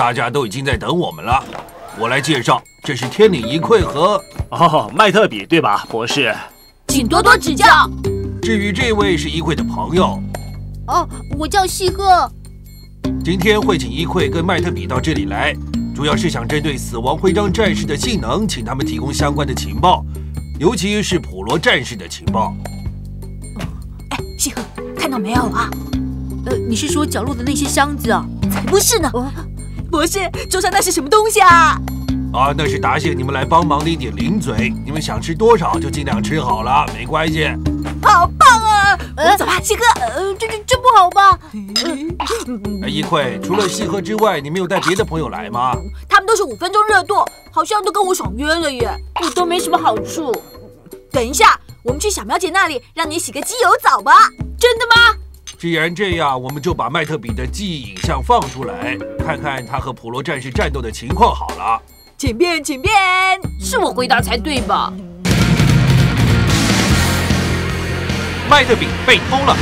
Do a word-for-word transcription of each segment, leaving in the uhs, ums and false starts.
大家都已经在等我们了。我来介绍，这是天领一馈和哦，麦特比对吧，博士？ 请多多指教。 至于这位是一馈的朋友， 哦，我叫细鹤。 今天会请一馈跟麦特比到这里来，主要是想针对死亡徽章战士的性能，请他们提供相关的情报，尤其是普罗战士的情报。 哎，细鹤，看到没有啊？ 呃，你是说角落的那些箱子啊？ 才不是呢！ 哦、 博士，桌上那是什么东西啊？ 啊，那是答谢你们来帮忙的一点零嘴，你们想吃多少就尽量吃好了，没关系。 好棒啊！我们走吧，细鹤。 呃，这这这不好吧？ 哎，一馈，除了细鹤之外，你没有带别的朋友来吗？ 他们都是五分钟热度，好像都跟我爽约了耶。 我都没什么好处。 等一下，我们去小苗姐那里，让你洗个机油澡吧。真的吗？ 既然这样，我们就把麦特比的记忆影像放出来，看看他和普罗战士战斗的情况好了。 请便，请便。 是我回答才对吧？ 麦特比被偷了。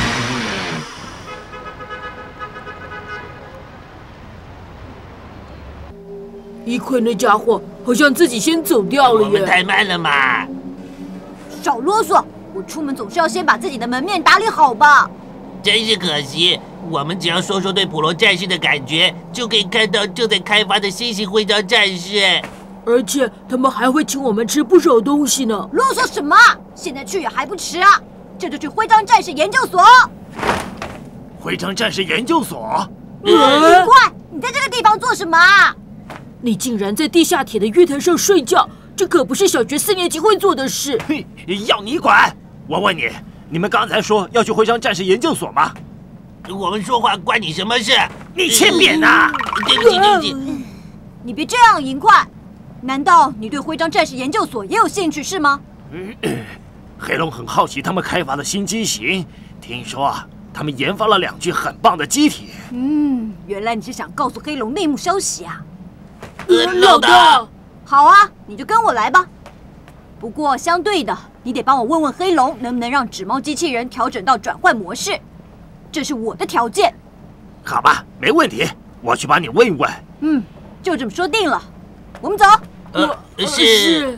一馈那家伙好像自己先走掉了耶。 我们太慢了嘛！ 少啰嗦，我出门总是要先把自己的门面打理好吧。 真是可惜，我们只要说说对普罗战士的感觉，就可以看到正在开发的新型徽章战士。 而且他们还会请我们吃不少东西呢。 啰嗦什么？现在去也还不迟啊！这就去徽章战士研究所。 徽章战士研究所？ 你快！你在这个地方做什么啊？ 你竟然在地下铁的月台上睡觉，这可不是小学四年级会做的事。 嘿，要你管！我问你，你们刚才说要去徽章战士研究所吗？ 我们说话关你什么事？ 你欠扁呐！ 对不起，对不起。 你别这样，银块。难道你对徽章战士研究所也有兴趣是吗？ 嗯，黑龙很好奇他们开发的新机型，听说啊，他们研发了两具很棒的机体。 嗯，原来你是想告诉黑龙内幕消息啊！ 呃，老大。 好啊，你就跟我来吧。不过相对的，你得帮我问问黑龙，能不能让纸猫机器人调整到转换模式，这是我的条件。 好吧，没问题，我去帮你问一问。 嗯，就这么说定了。我们走。 呃，是。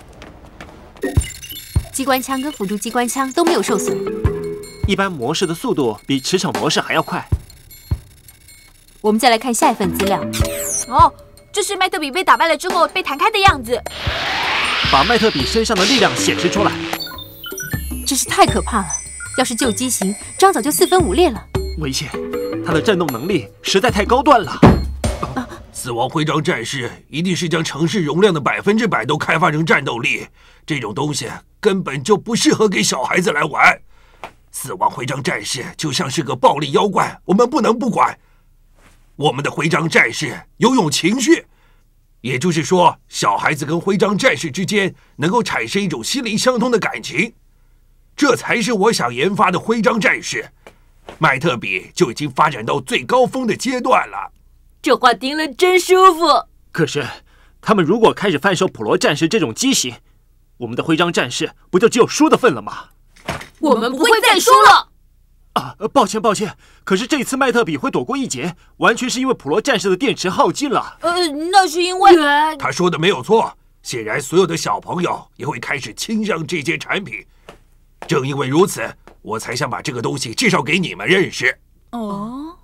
机关枪跟辅助机关枪都没有受损。 一般模式的速度比驰骋模式还要快。 我们再来看下一份资料。 哦，这是麦特比被打败了之后被弹开的样子。 把麦特比身上的力量显示出来。 真是太可怕了！要是旧机型，这样早就四分五裂了。 危险，他的战斗能力实在太高端了。 啊、死亡徽章战士一定是将城市容量的百分之百都开发成战斗力，这种东西根本就不适合给小孩子来玩。死亡徽章战士就像是个暴力妖怪，我们不能不管。我们的徽章战士拥有情绪，也就是说，小孩子跟徽章战士之间能够产生一种心灵相通的感情，这才是我想研发的徽章战士。麦特比就已经发展到最高峰的阶段了。 这话听了真舒服。 可是，他们如果开始贩售普罗战士这种机型，我们的徽章战士不就只有输的份了吗？ 我们不会再输了。 啊，抱歉抱歉，可是这次麦特比会躲过一劫，完全是因为普罗战士的电池耗尽了。 呃，那是因为他说的没有错，显然所有的小朋友也会开始倾向这些产品。正因为如此，我才想把这个东西介绍给你们认识。 哦。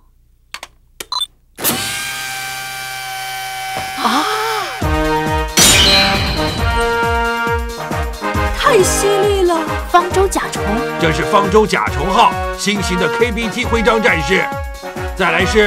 啊！太犀利了！ 方舟甲虫， 这是方舟甲虫号新型的 K B T 徽章战士。再来是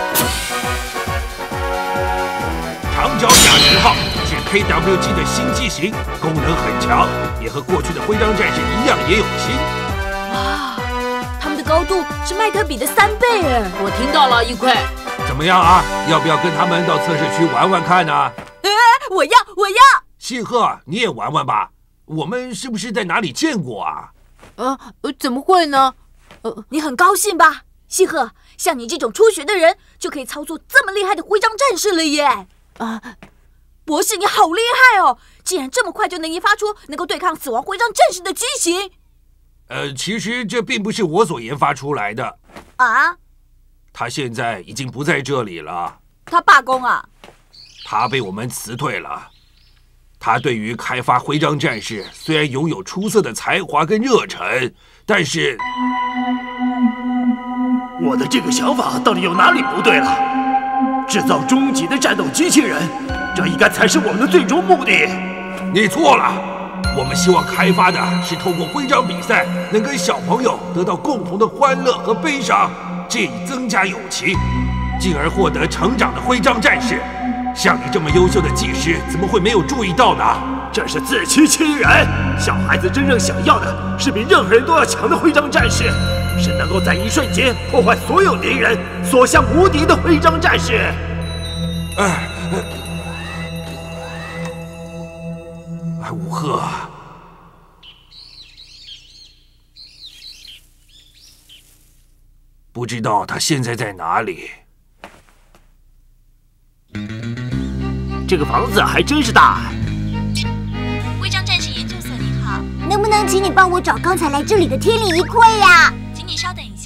长脚甲十号，是 K W G 的新机型，功能很强，也和过去的徽章战士一样，也有新。 哇，他们的高度是麦特比的三倍哎！ 我听到了，一块。 怎么样啊？要不要跟他们到测试区玩玩看呢？ 哎，我要，我要！ 细鹤，你也玩玩吧。我们是不是在哪里见过啊？ 呃，怎么会呢？ 呃，你很高兴吧，细鹤？像你这种初学的人，就可以操作这么厉害的徽章战士了耶！ 啊， 博士，你好厉害哦！竟然这么快就能研发出能够对抗死亡徽章战士的机型。 呃，其实这并不是我所研发出来的。 啊？ 他现在已经不在这里了。 他罢工啊？ 他被我们辞退了。他对于开发徽章战士虽然拥有出色的才华跟热忱，但是我的这个想法到底有哪里不对了？制造终极的战斗机器人，这应该才是我们的最终目的。 你错了，我们希望开发的是透过徽章比赛，能跟小朋友得到共同的欢乐和悲伤，借以增加友情，进而获得成长的徽章战士。像你这么优秀的技师，怎么会没有注意到呢？ 这是自欺欺人！小孩子真正想要的是比任何人都要强的徽章战士，是能够在一瞬间破坏所有敌人、所向无敌的徽章战士。 哎，哎，武赫，不知道他现在在哪里。 这个房子还真是大。 徽章战士研究所，你好， 能不能请你帮我找刚才来这里的天理一窥呀？ 请你稍等一下。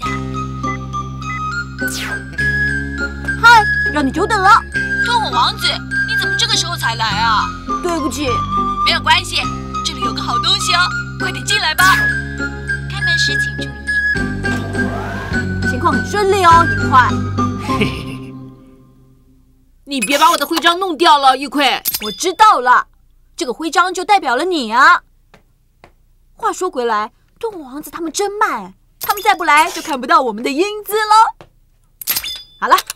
嗨，让你久等了。 脱火王子，你怎么这个时候才来啊？ 对不起。 没有关系，这里有个好东西哦，快点进来吧。开门时请注意。 情况很顺利哦，一块。 嘿嘿。 你别把我的徽章弄掉了，一奎。 我知道了，这个徽章就代表了你啊。话说回来，动物王子他们真慢，他们再不来就看不到我们的英姿了。好了，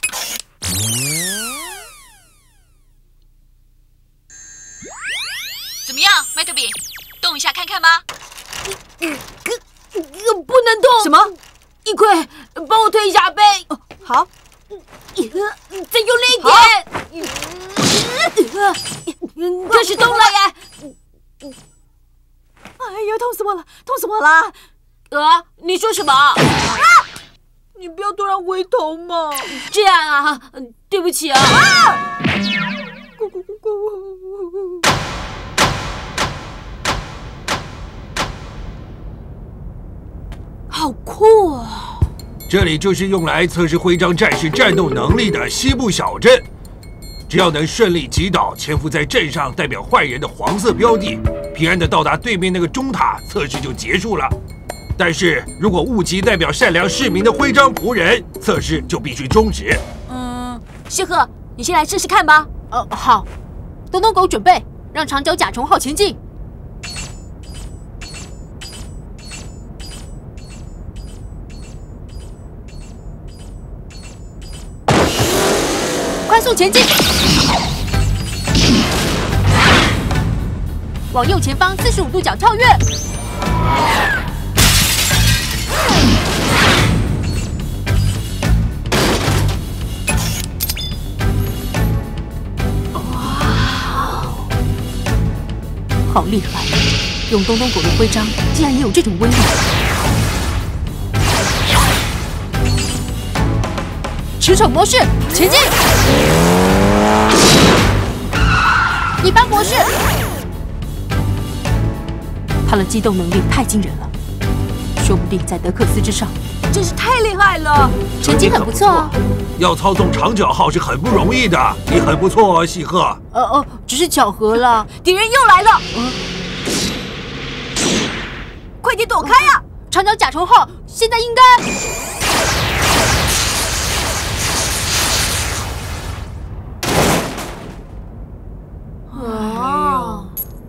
怎么样，麦特比，动一下看看吧。 嗯，不能动。 什么？ 一奎，帮我推一下呗。 哦，好。 再用力一点！开始动了耶！ 哎呀，痛死我了，痛死我了！ 呃，你说什么？啊！ 你不要突然回头嘛！ 这样啊，对不起啊！啊！好酷啊！ 这里就是用来测试徽章战士战斗能力的西部小镇。只要能顺利击倒潜伏在镇上代表坏人的黄色标的，平安的到达对面那个钟塔，测试就结束了。但是如果误击代表善良市民的徽章仆人，测试就必须终止。 嗯，谢赫，你先来试试看吧。 呃，好。东东狗准备，让长脚甲虫号前进。快速前进，往右前方四十五度角跳跃。哇，好厉害！用东东狗的徽章，竟然也有这种威力。驰骋模式，前进！一般模式，他的机动能力太惊人了，说不定在德克斯之上。 真是太厉害了， 成绩很不错哦。 要操纵长角号是很不容易的，你很不错哦，细赫。 呃哦，只是巧合了。 敌人又来了，嗯，快点躲开呀！ 长角甲虫号现在应该。哦，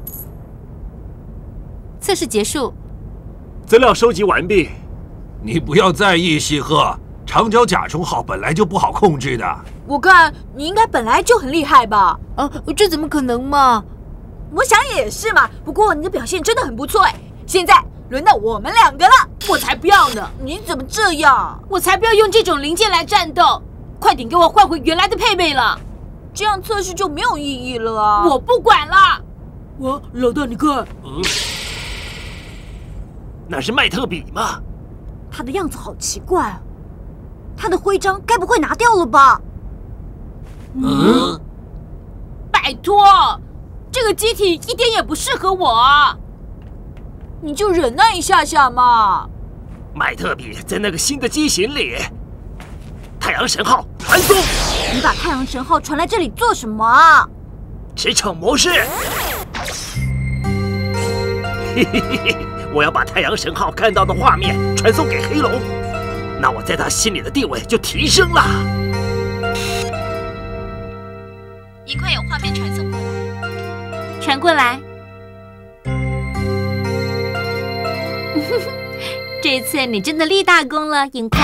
测试结束， 资料收集完毕。 你不要在意，细赫，长角甲虫号本来就不好控制的。 我看你应该本来就很厉害吧？ 啊，这怎么可能嘛？ 我想也是嘛。不过你的表现真的很不错哎。现在轮到我们两个了。 我才不要呢！ 你怎么这样？ 我才不要用这种零件来战斗！快点给我换回原来的配备了。 这样测试就没有意义了啊！ 我不管了。我老大，你看， 嗯，那是麦特比吗？ 他的样子好奇怪啊！他的徽章该不会拿掉了吧？ 嗯， 拜托，这个机体一点也不适合我啊！ 你就忍耐一下下嘛。 麦特比在那个新的机型里，太阳神号传送。 你把太阳神号传来这里做什么啊？ 驰骋模式。嘿嘿嘿嘿，我要把太阳神号看到的画面传送给黑龙，那我在他心里的地位就提升了。 一块有画面传送过来， 传过来。这次你真的立大功了，银块。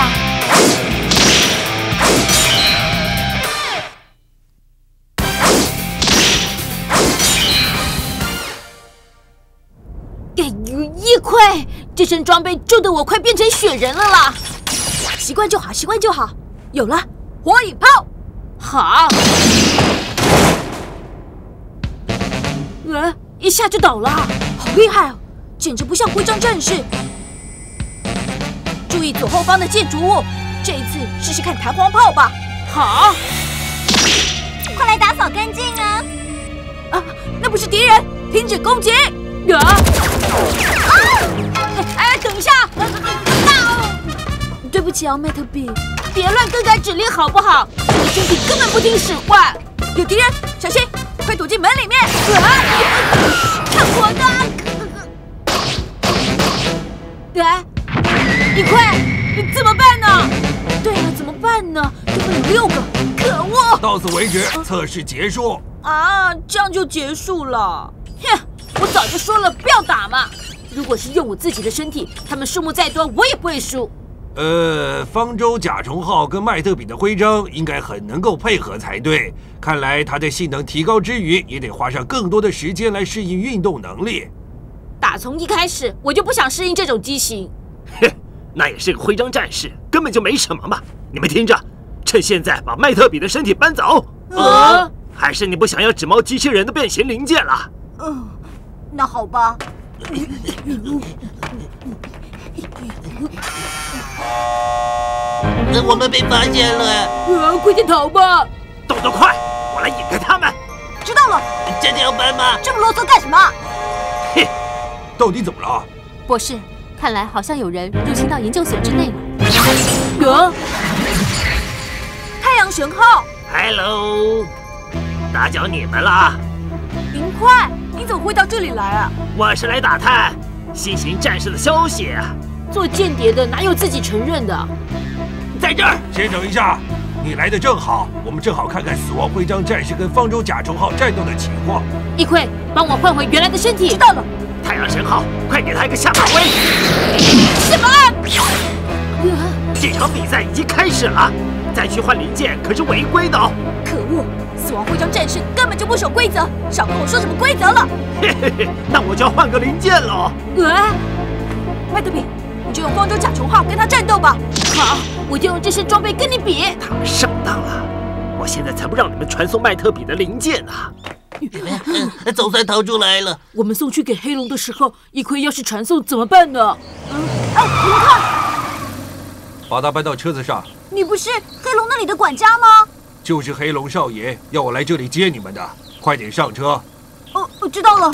哎呦，一块，这身装备救得我快变成雪人了啦！ 习惯就好，习惯就好。有了，火影炮。 好。呃，一下就倒了， 好厉害哦，简直不像徽章战士。注意左后方的建筑物，这一次试试看弹簧炮吧。 好， 快来打扫干净啊！ 啊，那不是敌人，停止攻击！ 啊！哎，等一下！ 对不起啊，麦特比， 别乱更改指令好不好？你的身体根本不听使唤。 有敌人，小心！快躲进门里面！ 看我的！哎，一块，你怎么办呢？ 对呀、啊，怎么办呢？对方有六个，可恶！ 到此为止，测试结束。 啊，这样就结束了？ 哼！我早就说了，不要打嘛！如果是用我自己的身体，他们数目再多，我也不会输。 呃，方舟甲虫号跟麦特比的徽章应该很能够配合才对。看来它在性能提高之余，也得花上更多的时间来适应运动能力。 打从一开始，我就不想适应这种机型。 哼，那也是个徽章战士，根本就没什么嘛！你们听着，趁现在把麦特比的身体搬走。 呃， 还是你不想要纸猫机器人的变形零件了？ 嗯，那好吧。 我们被发现了！ 呃，快点逃吧！ 动作快，我来引开他们。 知道了。 这样办吗？ 这么啰嗦干什么？ 嘿， 到底怎么了？ 博士，看来好像有人入侵到研究所之内了。 呃， 太阳神号 ，Hello， 打搅你们了。 银块，你怎么会到这里来啊？ 我是来打探新型战士的消息啊。 做间谍的哪有自己承认的？ 在这儿， 先等一下，你来的正好，我们正好看看死亡徽章战士跟方舟甲虫号战斗的情况。 一块，帮我换回原来的身体。 知道了。 太阳神号，快给他一个下马威！ 什么？ 这场比赛已经开始了，再去换零件可是违规的哦。 可恶！死亡徽章战士根本就不守规则，少跟我说什么规则了。 嘿嘿嘿，那我就要换个零件了。 呃， 麦特比，你就用方舟甲虫号跟他战斗吧。 好，我就用这身装备跟你比。 他们上当了，我现在才不让你们传送麦特比的零件呢。 嗯，总算逃出来了。 我们送去给黑龙的时候，一块要是传送怎么办呢？ 嗯，哎，你们看， 把他搬到车子上。 你不是黑龙那里的管家吗？ 就是黑龙少爷要我来这里接你们的，快点上车。 哦，我知道了。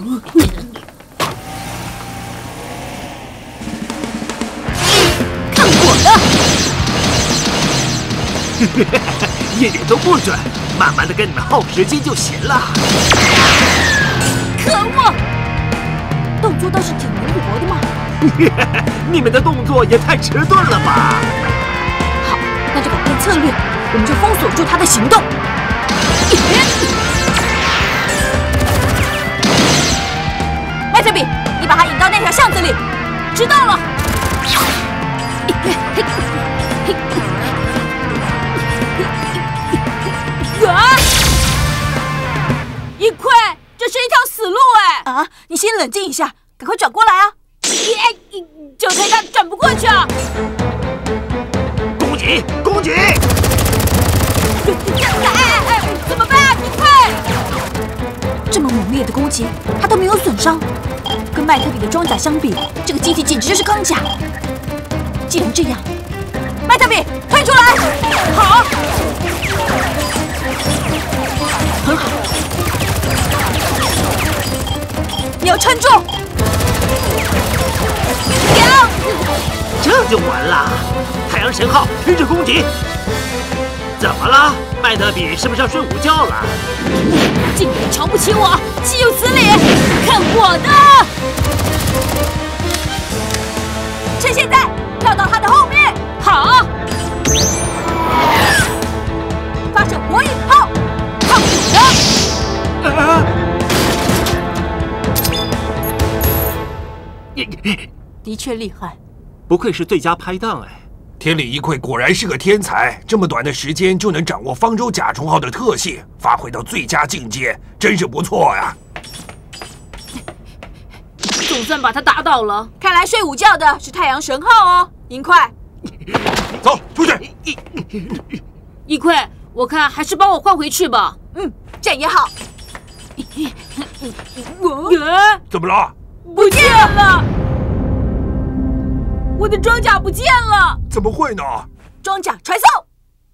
看我的！ 一点都不准，慢慢的跟你们耗时间就行了。 可恶！动作倒是挺灵活的嘛。 你们的动作也太迟钝了吧！ 好，那就改变策略，我们就封锁住他的行动。麦特比，你把他引到那条巷子里。知道了。啊！一块，这是一条死路哎！啊，你先冷静一下，赶快转过来啊！ 就猜他转不过去啊！ 攻击！攻击！ 哎哎哎！怎么办啊？一块！这么猛烈的攻击，他都没有损伤。跟麦特比的装甲相比，这个机体简直就是钢甲。既然这样，麦特比退出来！好，很好，你要撑住！停！ 这就完了！太阳神号开始攻击！怎么了？ 麦特比是不是要睡午觉了？ 竟然瞧不起我，岂有此理！看我的！ 趁现在跳到他的后面， 好， 发射火影炮，炮人！ 啊！ 的确厉害。 不愧是最佳拍档哎！ 天理一馈果然是个天才，这么短的时间就能掌握方舟甲虫号的特性，发挥到最佳境界，真是不错呀！ 总算把他打倒了。 看来睡午觉的是太阳神号哦，银块。 走出去！ 一块，我看还是帮我换回去吧。 嗯，这样也好。 呃， 怎么了？ 不见了！我的装甲不见了！ 怎么会呢？ 装甲传送。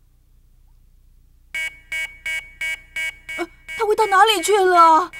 呃，它会到哪里去了？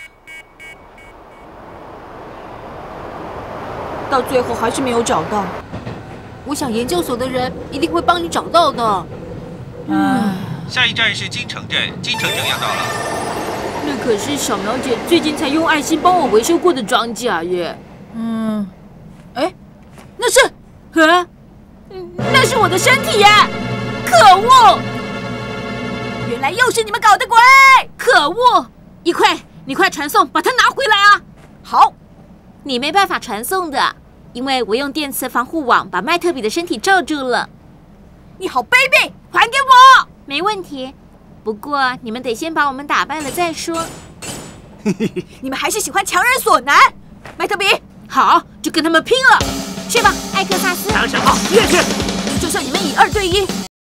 到最后还是没有找到。 我想研究所的人一定会帮你找到的。 唉， 下一站是金城镇，金城镇要到了。 那可是小苗姐最近才用爱心帮我维修过的装甲耶。 嗯，哎，那是， 啊，那是我的身体耶！可恶！ 原来又是你们搞的鬼！ 可恶！一块，你快传送，把它拿回来啊！ 好， 你没办法传送的，因为我用电磁防护网把麦特比的身体罩住了。 你好卑鄙！还给我！ 没问题，不过你们得先把我们打败了再说。 你们还是喜欢强人所难。麦特比， 好，就跟他们拼了！去吧，艾克萨斯。 太阳神号，烈去！ 就算你们以二对一，